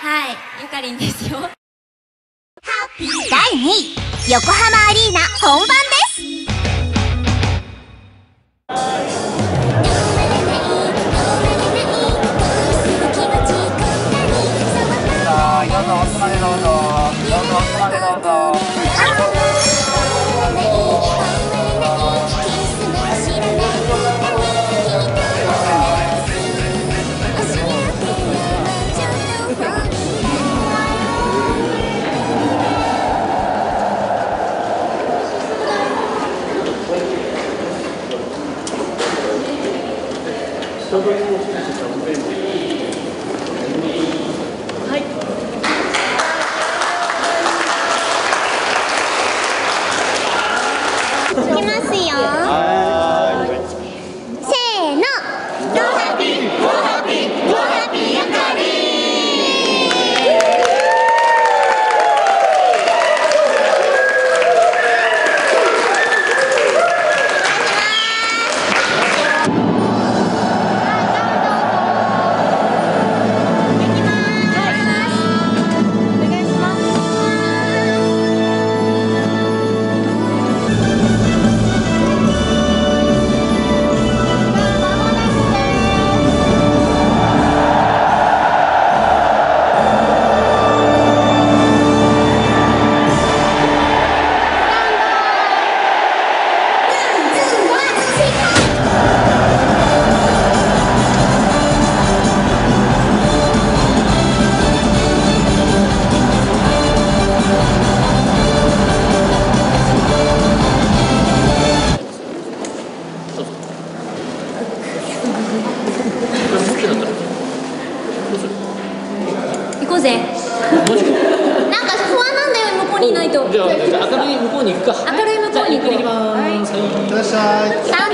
はい、ゆかりんですよ。 第2位、横浜アリーナ本番です。 どうぞ奥までどうぞ。どうぞ奥までどうぞ。 いきますよ。せーの。ドハピー、ドハピー、ドハピーゆかり。 行こうぜ。なんか不安なんだよ、向こうにいないと。 じゃあ明るい向こうに行くか。 明るい向こうに行こう。 じゃあゆっくり行きます。はい。 いってらっしゃい。